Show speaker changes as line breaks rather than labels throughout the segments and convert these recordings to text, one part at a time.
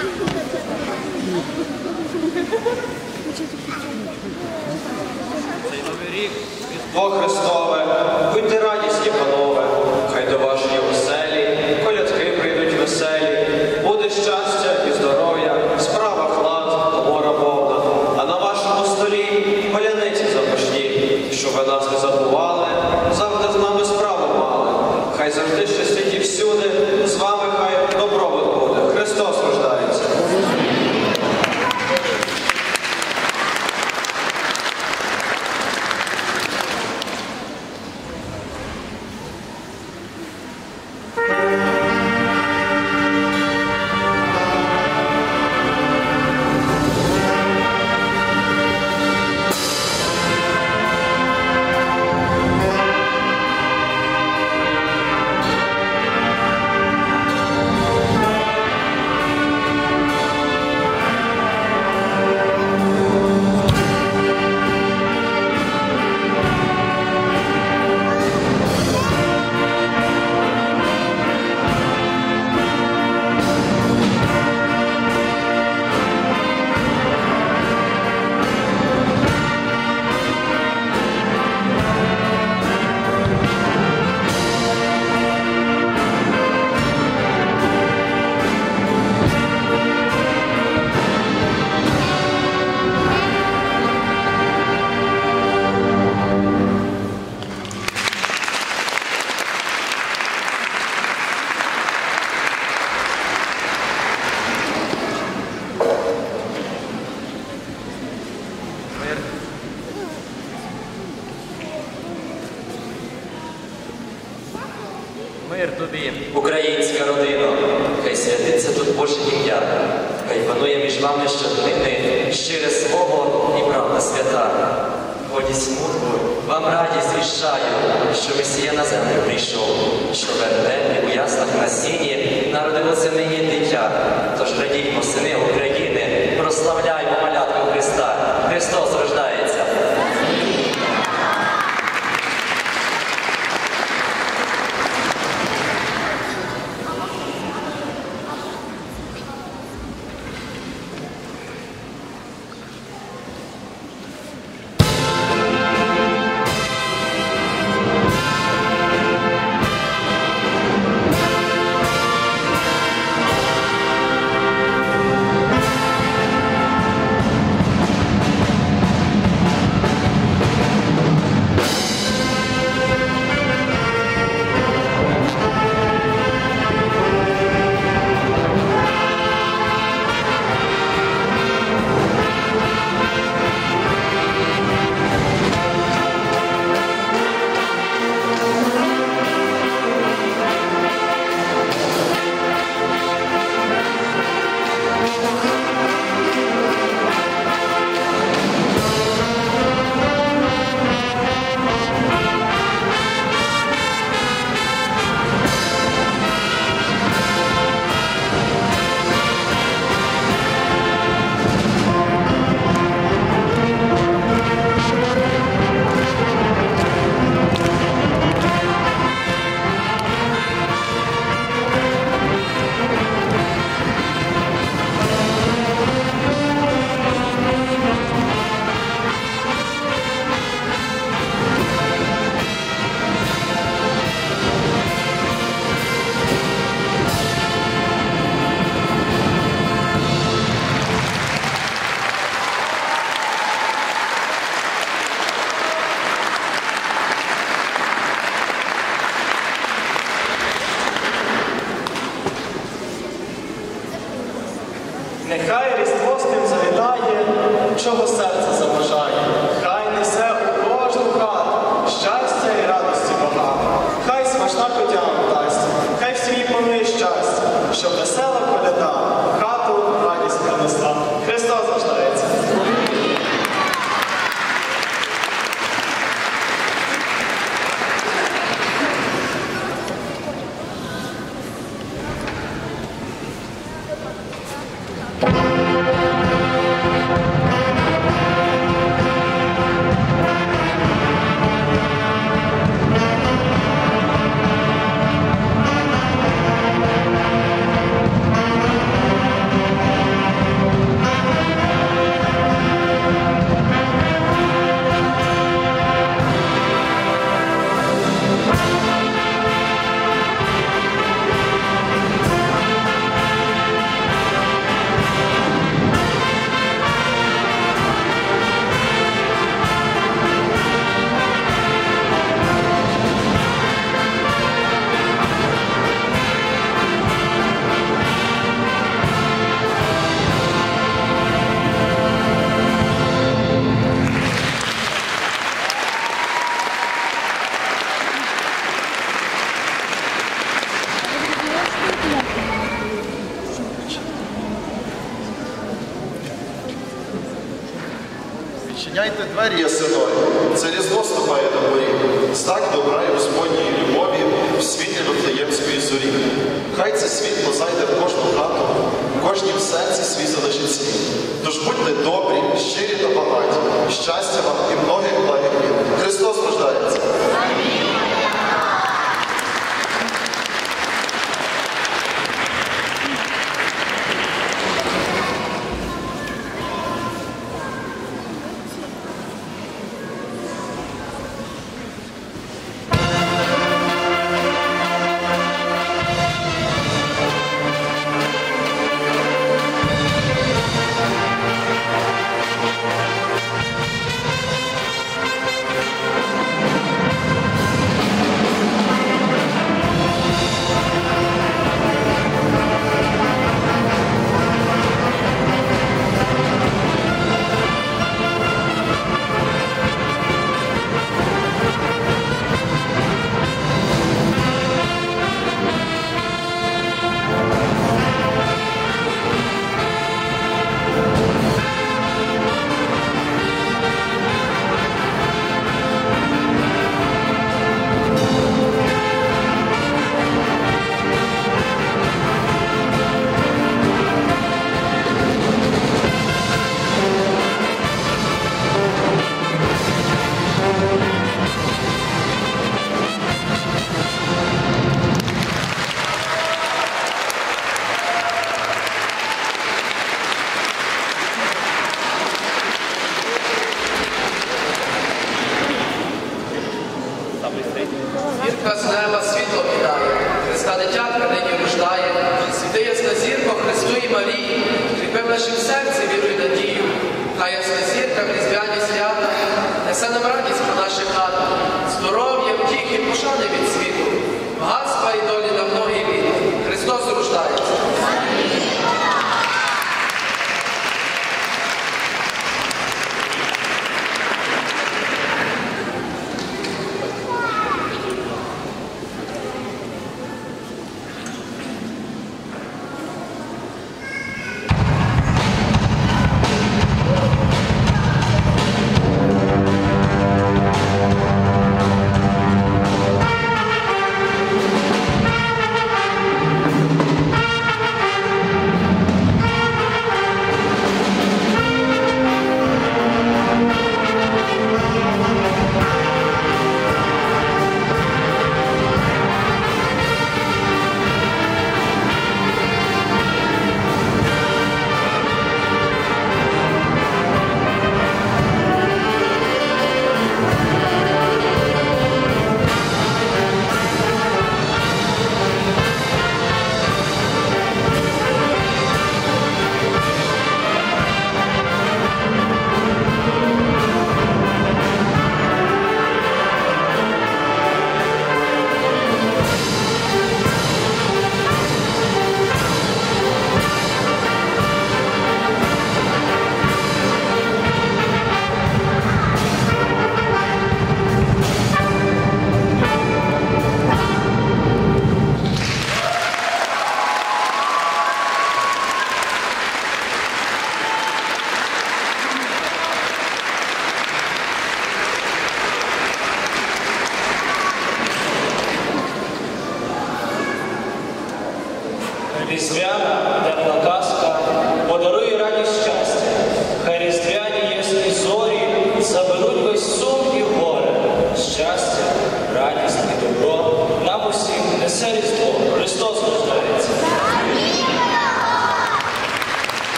Цей новий рік, Різдво Христове, будьте радісні, панове, хай до вашої оселі колядки прийдуть веселі, буде щастя і здоров'я, справа хлад, комора повна, а на вашому столі паляниці запашні, щоб ви нас не забували, завжди з нами справу мали. Хай завжди щастить і всюди, з вами хай добробут буде. Христос рождається.
Мир тобі,
Українська родина, хай святиться тут Боже ім'я, хай панує між вами щоднини, щире слово і правда свята. В ході смутку вам радість звіщаю, що Месія на землю прийшов, що в Вертепі у яслах на сіні народилося нині дитя. Тож радіймо, сини України, прославляймо малятку Христа. Христос рождається.
Нехай Різдво з ним завітає, чого серце забажає. Хай несе у кожну хату щастя і радості багато. Хай смачна котяна дасть, хай в сім'ї панує щастя, щоб весела коляда в хату радість принесла. Христос рождається.
Відчиняйте двері ясиною, це різдво ступає на поріг, знак добра і Господньої любові в світлі Вифлеємської зорі. Хай це світло зайде в кожну хату, в кожнім серці свій залишить світ. Тож будьте добрі, щирі та багаті, щастя вам і многих благих літ. Христос рождається!
Зірка з неба світло кидає, Христа дитятка нині рождає. Світи ясна зірко Христу і Марії, кріпи в нашім серці віру й надію. Хай ясна зірка в різдвяні свята несе нам радість по наших хатах, здоров'я, втіхи, пошани від світу, багатства і долі на многі літ. Христос рождається.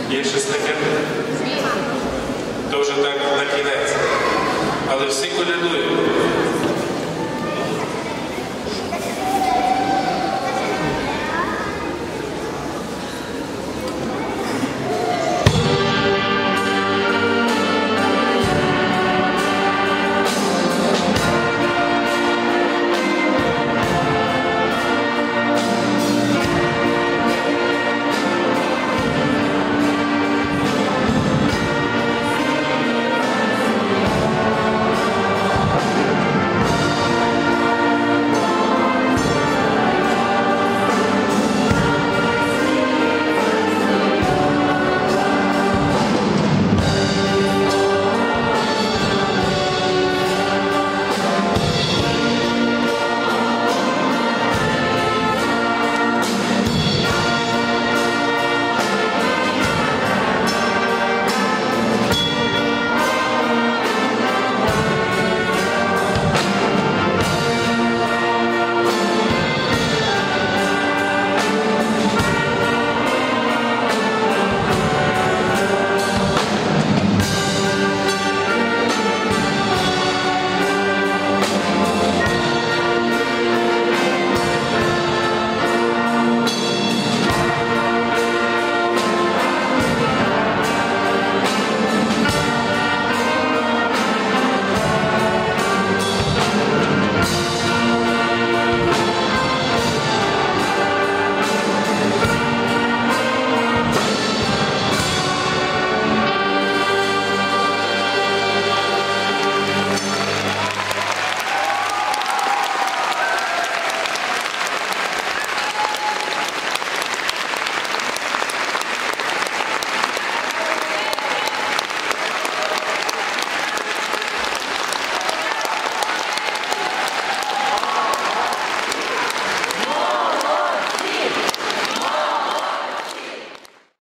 Є щось таке? То вже так на кінець. Але всі колядують.